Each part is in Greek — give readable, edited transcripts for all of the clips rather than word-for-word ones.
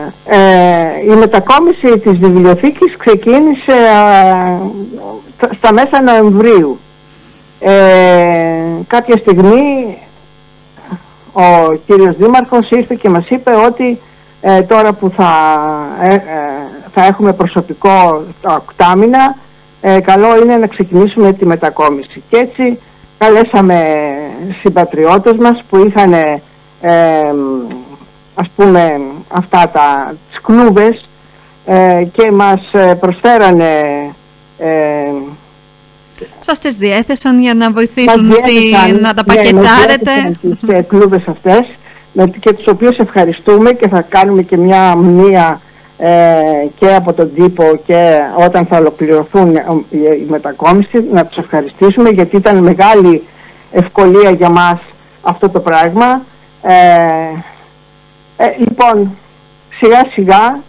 η μετακόμιση της βιβλιοθήκης ξεκίνησε στα μέσα Νοεμβρίου. Κάποια στιγμή ο κύριος Δήμαρχος ήρθε και μας είπε ότι τώρα που θα έχουμε προσωπικό τα 8 μήνα, καλό είναι να ξεκινήσουμε τη μετακόμιση. Και έτσι καλέσαμε συμπατριώτες μας που είχαν ας πούμε αυτά τις κλούβες και μας προσφέρανε, σας τις διέθεσαν για να βοηθήσουν να τα πακετάρετε. Τις κλούβες αυτές, και τους οποίους ευχαριστούμε και θα κάνουμε και μια μνήα και από τον τύπο και όταν θα ολοκληρωθούν η μετακόμιση, να τους ευχαριστήσουμε, γιατί ήταν μεγάλη ευκολία για μας αυτό το πράγμα. Λοιπόν, σιγά σιγά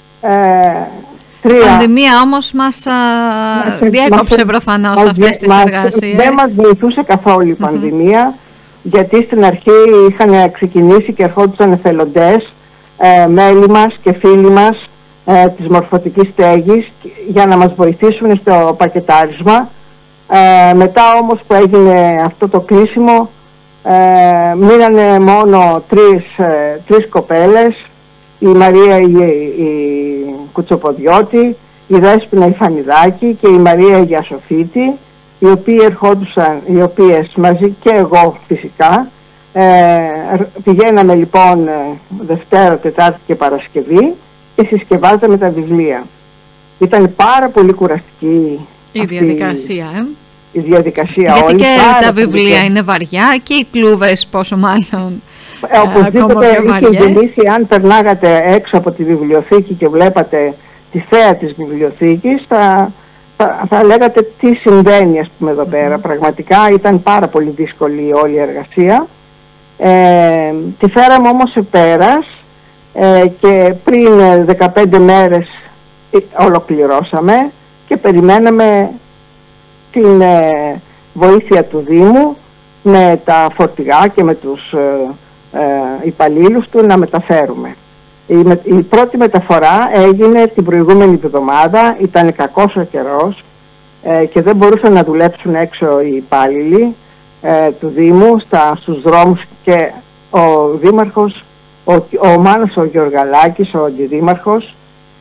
η πανδημία όμως μας διέκοψε προφανώς αυτές τις εργασίες. Δεν μας βοηθούσε καθόλου η πανδημία, γιατί στην αρχή είχαν ξεκινήσει και ερχόντουσαν εθελοντές, μέλη μας και φίλοι μας της μορφωτικής στέγης, για να μας βοηθήσουν στο πακετάρισμα. Μετά όμως που έγινε αυτό το κλείσιμο, μείνανε μόνο τρεις κοπέλες, η Μαρία η Κουτσοποδιώτη, η Δέσποινα η Φανιδάκη και η Μαρία η Γιασοφίτη, οι οποίες μαζί και εγώ φυσικά πηγαίναμε λοιπόν Δευτέρα, Τετάρτη και Παρασκευή και συσκευάζαμε τα βιβλία. Ήταν πάρα πολύ κουραστική η διαδικασία. Η διαδικασία γιατί όλη, και τα βιβλία είναι βαριά και οι κλούβες πόσο μάλλον. Οπωσδήποτε είχε γεννήσει, αν περνάγατε έξω από τη βιβλιοθήκη και βλέπατε τη θέα της βιβλιοθήκης, θα λέγατε τι συμβαίνει, ας πούμε, εδώ πέρα. Πραγματικά ήταν πάρα πολύ δύσκολη όλη η εργασία. Τη φέραμε όμως σε πέρας και πριν 15 μέρες ολοκληρώσαμε και περιμέναμε την βοήθεια του Δήμου με τα φορτηγά και με τους υπαλλήλους του να μεταφέρουμε. Η πρώτη μεταφορά έγινε την προηγούμενη εβδομάδα, ήταν κακός ο καιρός και δεν μπορούσαν να δουλέψουν έξω οι υπάλληλοι του Δήμου στους δρόμους, και ο Δήμαρχος, ο Μάνος ο Γεωργαλάκης, ο Αντιδήμαρχος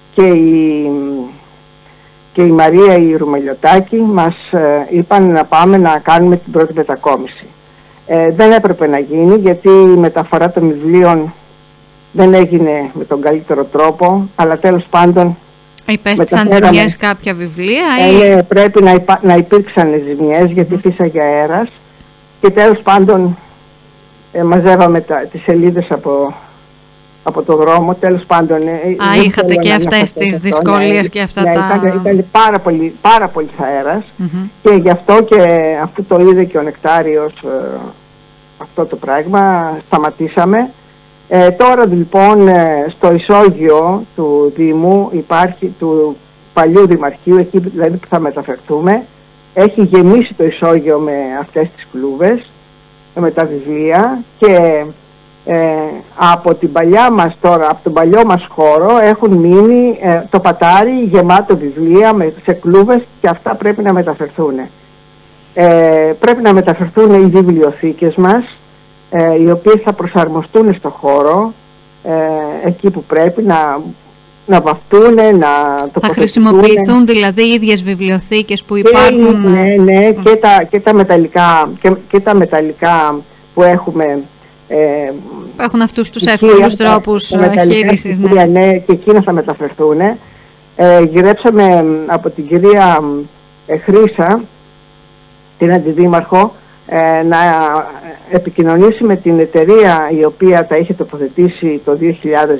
και η Μαρία η Ρουμελιωτάκη μας είπαν να πάμε να κάνουμε την πρώτη μετακόμιση. Δεν έπρεπε να γίνει, γιατί η μεταφορά των βιβλίων δεν έγινε με τον καλύτερο τρόπο, αλλά τέλος πάντων υπέστησαν ζημιές κάποια βιβλία πρέπει να υπήρξαν ζημιές, γιατί φύσαγε αέρας, και τέλος πάντων μαζεύαμε τις σελίδες από το δρόμο. Τέλος πάντων είχατε και αυτές τις δυσκολίες και αυτά ήταν πάρα πολύ αέρας και γι' αυτό, και αφού το είδε και ο Νεκτάριος αυτό το πράγμα, σταματήσαμε. Τώρα λοιπόν στο ισόγειο του Δήμου υπάρχει, του παλιού Δημαρχείου, εκεί δηλαδή που θα μεταφερθούμε, έχει γεμίσει το ισόγειο με αυτές τις κλούβες, με τα βιβλία, και από την παλιά μας τώρα, από τον παλιό μας χώρο έχουν μείνει το πατάρι γεμάτο βιβλία σε κλούβες, και αυτά πρέπει να μεταφερθούν. Πρέπει να μεταφερθούν οι βιβλιοθήκες μας, οι οποίες θα προσαρμοστούν στο χώρο, εκεί που πρέπει να βαφτούν, να τοποθετηθούν. Θα χρησιμοποιηθούν δηλαδή οι ίδιες βιβλιοθήκες που υπάρχουν. Ναι, και τα μεταλλικά που έχουμε. Έχουν αυτούς τους εύκολους τρόπους χείρισης. Ναι, και εκείνα θα μεταφερθούν. Γυρέψαμε από την κυρία Χρύσα, την Αντιδήμαρχο, να επικοινωνήσει με την εταιρεία η οποία τα είχε τοποθετήσει το 2009,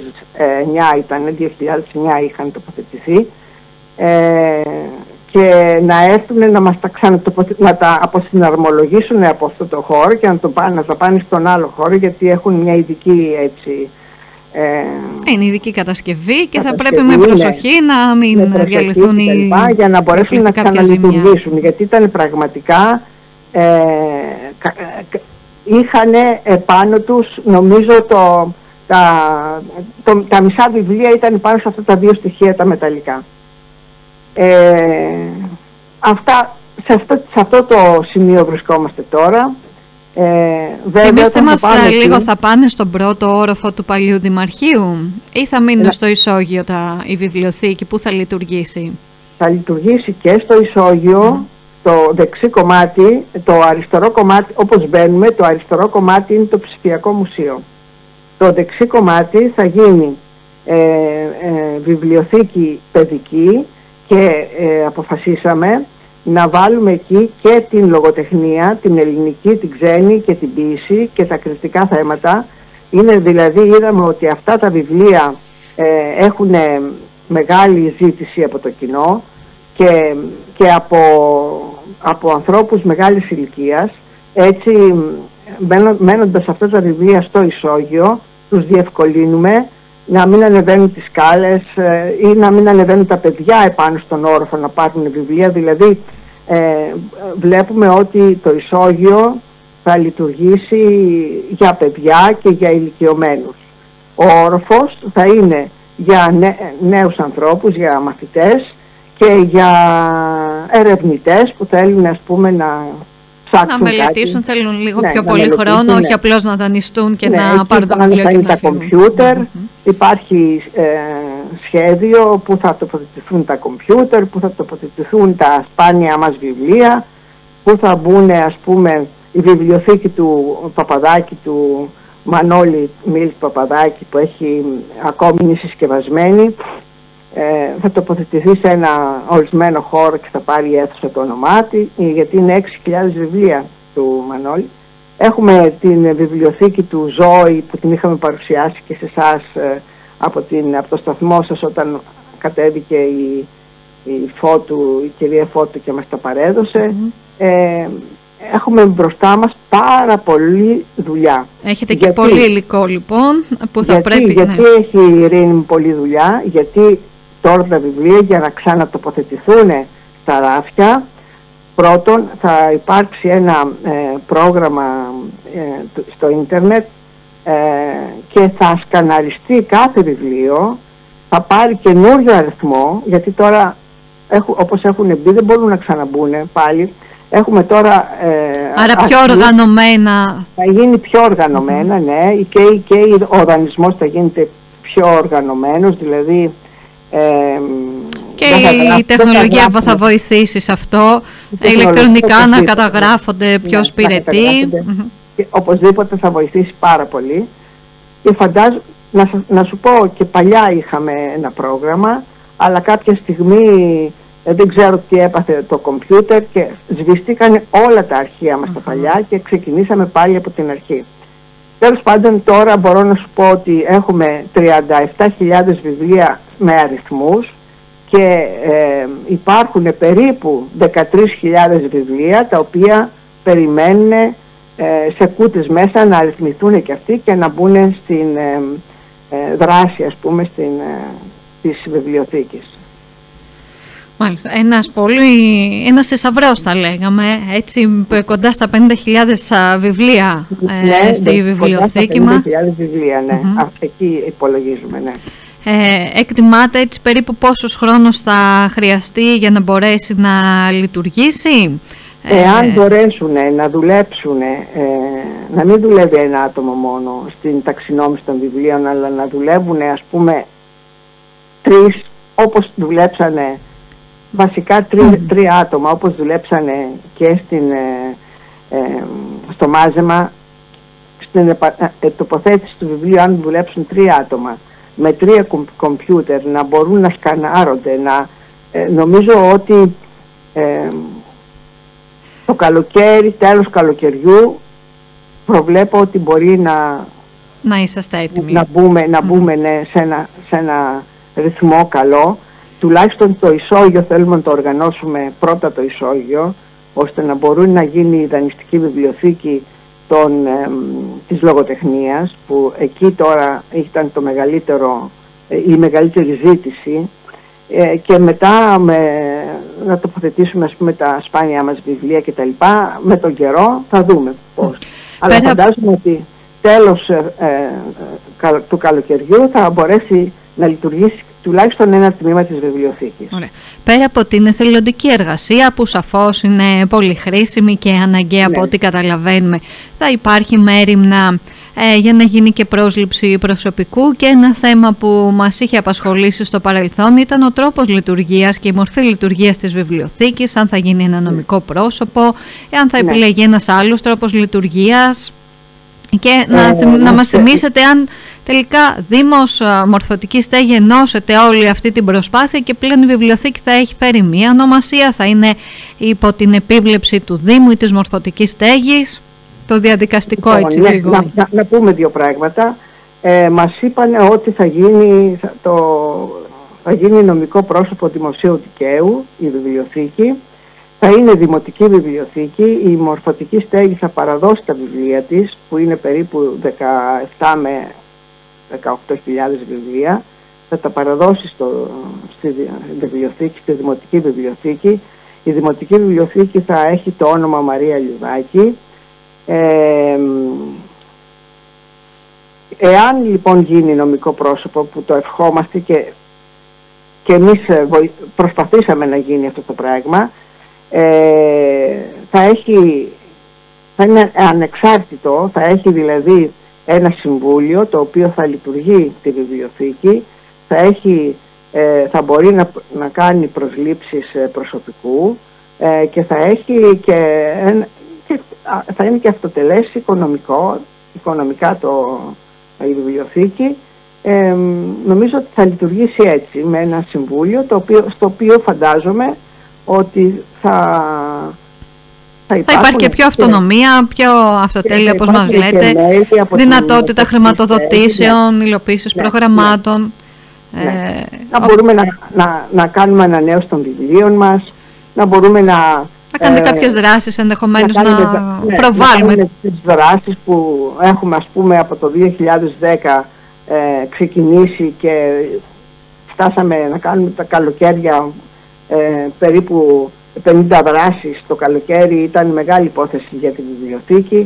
2009 είχαν τοποθετηθεί, και να έρθουν να μας να τα αποσυναρμολογήσουν από αυτό το χώρο και να τα πάνε στον άλλο χώρο, γιατί έχουν μια ειδική έτσι... είναι ειδική κατασκευή και θα πρέπει με προσοχή να μην διαλυθούν για να μπορέσουν να ξαναλειτουργήσουν, γιατί ήταν πραγματικά είχαν επάνω τους, νομίζω, τα μισά βιβλία ήταν πάνω σε αυτά τα δύο στοιχεία τα μεταλλικά. Σε αυτό το σημείο βρισκόμαστε τώρα. Θυμίστε μας λίγο, θα πάνε στον πρώτο όροφο του παλιού Δημαρχείου ή θα μείνουν στο Ισόγειο η βιβλιοθήκη? Πού θα λειτουργήσει? Θα λειτουργήσει και στο Ισόγειο. Το δεξί κομμάτι, το αριστερό κομμάτι, όπως μπαίνουμε, το αριστερό κομμάτι είναι το ψηφιακό μουσείο. Το δεξί κομμάτι θα γίνει βιβλιοθήκη παιδική και αποφασίσαμε να βάλουμε εκεί και την λογοτεχνία, την ελληνική, την ξένη και την ποίηση και τα κριτικά θέματα. Είναι δηλαδή, είδαμε ότι αυτά τα βιβλία έχουν μεγάλη ζήτηση από το κοινό και από ανθρώπους μεγάλης ηλικίας. Έτσι, μένοντας αυτά τα βιβλία στο Ισόγειο, τους διευκολύνουμε να μην ανεβαίνουν τις σκάλες ή να μην ανεβαίνουν τα παιδιά επάνω στον όροφο να πάρουν βιβλία. Δηλαδή, βλέπουμε ότι το Ισόγειο θα λειτουργήσει για παιδιά και για ηλικιωμένους. Ο όροφος θα είναι για νέους ανθρώπους, για μαθητές και για ερευνητές που θέλουν, ας πούμε, να μελετήσουν, θέλουν λίγο πιο πολύ χρόνο, όχι απλώς να δανειστούν και να πάρουν το βιβλίο. Θα είναι τα κομπιούτερ, υπάρχει σχέδιο που θα τοποθετηθούν τα κομπιούτερ, που θα τοποθετηθούν τα σπάνια μας βιβλία, που θα μπουν, ας πούμε, η βιβλιοθήκη του Παπαδάκη, του Μανώλη Μίλτ Παπαδάκη, που έχει ακόμη είναι συσκευασμένη. Θα τοποθετηθεί σε ένα ορισμένο χώρο και θα πάρει η αίθουσα το όνομά της, γιατί είναι 6.000 βιβλία του Μανώλη. Έχουμε την βιβλιοθήκη του Ζώη που την είχαμε παρουσιάσει και σε εσάς από το σταθμό σας όταν κατέβηκε η κυρία Φώτου και μας τα παρέδωσε. Έχουμε μπροστά μας πάρα πολλή δουλειά. Έχετε και πολύ υλικό λοιπόν που θα πρέπει... Γιατί έχει η Ειρήνη πολλή δουλειά? Γιατί τώρα τα βιβλία για να ξανατοποθετηθούν στα ράφια, πρώτον θα υπάρξει ένα πρόγραμμα στο ίντερνετ και θα σκαναριστεί κάθε βιβλίο, θα πάρει καινούριο αριθμό, γιατί τώρα όπως έχουν μπει δεν μπορούν να ξαναμπούν πάλι. Έχουμε τώρα... Άρα πιο οργανωμένα. Θα γίνει πιο οργανωμένα, ναι, και ο δανεισμός θα γίνεται πιο οργανωμένος, δηλαδή... και η τεχνολογία θα βοηθήσει σε αυτό, ηλεκτρονικά να καταγράφονται ποιος πήρε τι. Οπωσδήποτε θα βοηθήσει πάρα πολύ. Και φαντάζομαι, να σου πω, και παλιά είχαμε ένα πρόγραμμα, αλλά κάποια στιγμή δεν ξέρω τι έπαθε το κομπιούτερ και σβηστήκαν όλα τα αρχεία μας τα παλιά και ξεκινήσαμε πάλι από την αρχή. Τέλος πάντων, τώρα μπορώ να σου πω ότι έχουμε 37.000 βιβλία με αριθμούς και υπάρχουν περίπου 13.000 βιβλία τα οποία περιμένουν σε κούτες μέσα να αριθμηθούν και αυτοί και να μπουν στην δράση, ας πούμε, της βιβλιοθήκης. Μάλιστα, ένας θησαυρός θα λέγαμε, έτσι, κοντά στα 50.000 βιβλία στη βιβλιοθήκη μας. 50.000 βιβλία, ναι, εκεί υπολογίζουμε, ναι. Εκτιμάτε έτσι περίπου πόσος χρόνος θα χρειαστεί για να μπορέσει να λειτουργήσει? Εάν μπορέσουν να δουλέψουν, να μην δουλεύει ένα άτομο μόνο στην ταξινόμηση των βιβλίων, αλλά να δουλεύουν, ας πούμε, 3, όπως δουλέψανε, βασικά 3 άτομα, όπως δουλέψανε και στο μάζεμα, στην τοποθέτηση του βιβλίου, αν δουλέψουν 3 άτομα με 3 κομπιούτερ, να μπορούν να σκανάρονται, νομίζω ότι το καλοκαίρι, τέλος καλοκαιριού, προβλέπω ότι μπορεί να είσαστε έτοιμοι. Να μπούμε ναι, σε ένα ρυθμό καλό. Τουλάχιστον το Ισόγειο θέλουμε να το οργανώσουμε πρώτα το Ισόγειο, ώστε να μπορούν να γίνει η δανειστική βιβλιοθήκη της λογοτεχνίας, που εκεί τώρα ήταν η μεγαλύτερη ζήτηση, και μετά να τοποθετήσουμε, ας πούμε, τα σπάνια μας βιβλία και τα λοιπά. Με τον καιρό θα δούμε πώς. Αλλά φαντάζομαι ότι τέλος του καλοκαιριού θα μπορέσει να λειτουργήσει τουλάχιστον ένα τμήμα της βιβλιοθήκης. Ωραία. Πέρα από την εθελοντική εργασία που σαφώς είναι πολύ χρήσιμη και αναγκαία από ό,τι καταλαβαίνουμε, θα υπάρχει μέριμνα για να γίνει και πρόσληψη προσωπικού, και ένα θέμα που μας είχε απασχολήσει στο παρελθόν ήταν ο τρόπος λειτουργίας και η μορφή λειτουργίας της βιβλιοθήκης, αν θα γίνει ένα νομικό πρόσωπο, αν θα επιλεγεί ένας άλλος τρόπος λειτουργίας. Και να μας θυμίσετε αν τελικά Δήμος Μορφωτική Στέγη ενώσετε όλη αυτή την προσπάθεια και πλέον η βιβλιοθήκη θα έχει φέρει μία ονομασία, θα είναι υπό την επίβλεψη του Δήμου ή της Μορφωτικής Στέγης, το διαδικαστικό έτσι λίγο. Να πούμε δύο πράγματα. Μας είπαν ότι θα γίνει νομικό πρόσωπο δημοσίου δικαίου η βιβλιοθήκη. Θα είναι δημοτική βιβλιοθήκη, η Μορφωτική Στέγη θα παραδώσει τα βιβλία της, που είναι περίπου 17 με 18.000 βιβλία, θα τα παραδώσει στη βιβλιοθήκη, στη Δημοτική Βιβλιοθήκη. Η Δημοτική Βιβλιοθήκη θα έχει το όνομα Μαρία Λιουδάκη. Εάν λοιπόν γίνει νομικό πρόσωπο, που το ευχόμαστε και εμείς προσπαθήσαμε να γίνει αυτό το πράγμα, θα είναι ανεξάρτητο, θα έχει δηλαδή ένα συμβούλιο το οποίο θα λειτουργεί τη βιβλιοθήκη, θα μπορεί να κάνει προσλήψεις προσωπικού και θα είναι και αυτοτελές οικονομικά η βιβλιοθήκη. Νομίζω ότι θα λειτουργήσει έτσι, με ένα συμβούλιο στο οποίο φαντάζομαι ότι θα υπάρχει και πιο αυτονομία, πιο αυτοτέλεια, όπως μας λέτε, δυνατότητα χρηματοδοτήσεων, υλοποίησης προγραμμάτων. Να μπορούμε να κάνουμε ανανέωση των βιβλίων μας, να μπορούμε να κάνετε κάποιες δράσεις ενδεχομένως να προβάλλουμε. Να τις δράσεις που έχουμε, ας πούμε, από το 2010 ξεκινήσει και φτάσαμε να κάνουμε τα καλοκαίρια περίπου 50 δράσεις το καλοκαίρι. Ήταν μεγάλη υπόθεση για τη βιβλιοθήκη.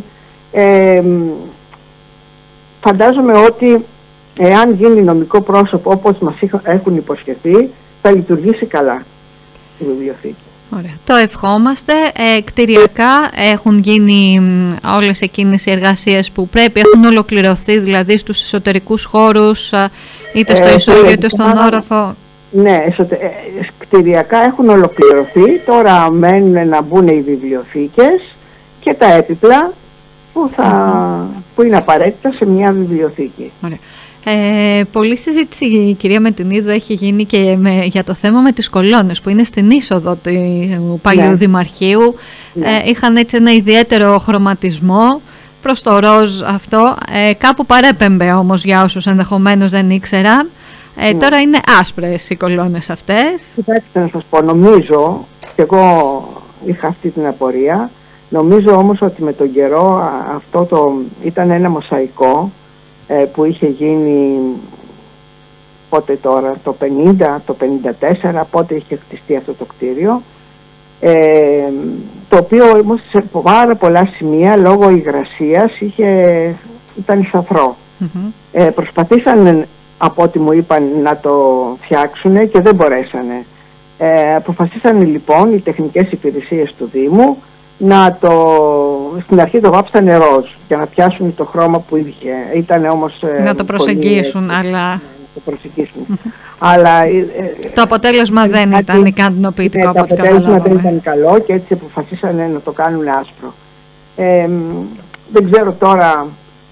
Φαντάζομαι ότι εάν γίνει νομικό πρόσωπο όπως μας έχουν υποσχεθεί, θα λειτουργήσει καλά η βιβλιοθήκη. Ωραία. Το ευχόμαστε. Κτηριακά έχουν γίνει όλες εκείνες οι εργασίες που πρέπει, έχουν ολοκληρωθεί δηλαδή στους εσωτερικούς χώρους, είτε στο ισόγειο είτε στον όροφο. Ναι, κτηριακά έχουν ολοκληρωθεί, τώρα μένουν να μπουν οι βιβλιοθήκες και τα έπιπλα που είναι απαραίτητα σε μια βιβλιοθήκη. Ωραία. Πολλή συζήτηση, η κυρία Μετουνίδου, έχει γίνει και για το θέμα με τις κολόνες που είναι στην είσοδο του παλιού Δημαρχείου. Είχαν έτσι ένα ιδιαίτερο χρωματισμό προς το ροζ αυτό. Κάπου παρέπεμπε όμως για όσους ενδεχομένως δεν ήξεραν. Τώρα είναι άσπρες οι κολόνες αυτές. Κοιτάξτε να σας πω, νομίζω, και εγώ είχα αυτή την απορία, νομίζω όμως ότι με τον καιρό αυτό ήταν ένα μοσαϊκό που είχε γίνει πότε τώρα, το 50, το 54, πότε είχε χτιστεί αυτό το κτίριο, το οποίο όμως σε πάρα πολλά σημεία λόγω υγρασίας ήταν σαθρό. Προσπαθήσαν, από ό,τι μου είπαν, να το φτιάξουν και δεν μπορέσανε. Αποφασίσανε λοιπόν οι τεχνικές υπηρεσίες του Δήμου στην αρχή το βάψανε ροζ για να πιάσουν το χρώμα που είχε. Ήταν όμως να το προσεγγίσουν, αλλά αλλά το αποτέλεσμα δεν ήταν ικανοποιητικό. Το αποτέλεσμα δεν ήταν καλό και έτσι αποφασίσανε να το κάνουν άσπρο. Δεν ξέρω τώρα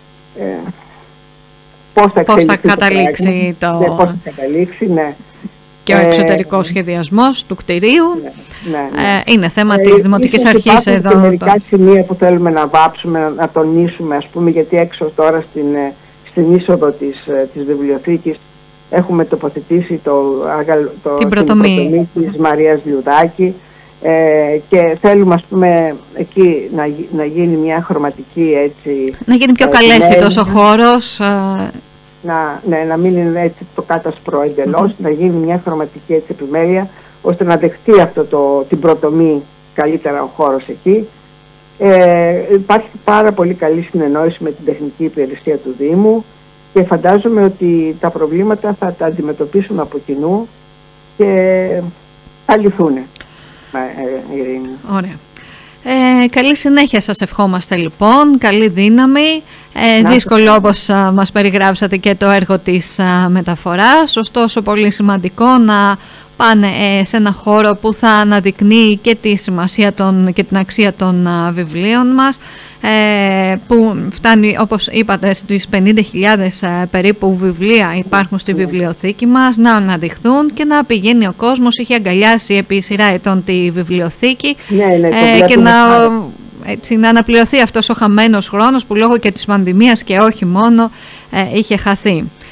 πώς θα καταλήξει ναι. Και ο εξωτερικός σχεδιασμός του κτηρίου είναι θέμα της Δημοτικής Αρχής εδώ. Υπάρχουν μερικά σημεία που θέλουμε να βάψουμε, να τονίσουμε, ας πούμε, γιατί έξω τώρα στην είσοδο της βιβλιοθήκης έχουμε τοποθετήσει την πρωτομή της Μαρίας Λιουδάκη και θέλουμε, ας πούμε, εκεί να γίνει μια χρωματική έτσι. Να γίνει πιο καλέσθητος ο χώρος. Να μην είναι έτσι το κάτασπρο εντελώς, να γίνει μια χρωματική έτσι επιμέλεια, ώστε να δεχτεί την πρωτομή καλύτερα ο χώρος εκεί. Υπάρχει πάρα πολύ καλή συνεννόηση με την τεχνική υπηρεσία του Δήμου. και φαντάζομαι ότι τα προβλήματα θα τα αντιμετωπίσουν από κοινού και θα λυθούν, Ειρήνη. Ωραία. Καλή συνέχεια σας ευχόμαστε λοιπόν, καλή δύναμη, δύσκολο όπως μας περιγράψατε και το έργο της μεταφοράς, ωστόσο πολύ σημαντικό να πάνε σε ένα χώρο που θα αναδεικνύει και τη σημασία και την αξία των βιβλίων μας, που φτάνει, όπως είπατε, στις 50.000 περίπου βιβλία υπάρχουν στη βιβλιοθήκη μας, να αναδειχθούν και να πηγαίνει ο κόσμος. Είχε αγκαλιάσει επί σειρά ετών τη βιβλιοθήκη και να αναπληρωθεί αυτός ο χαμένος χρόνος που λόγω και της πανδημίας και όχι μόνο είχε χαθεί.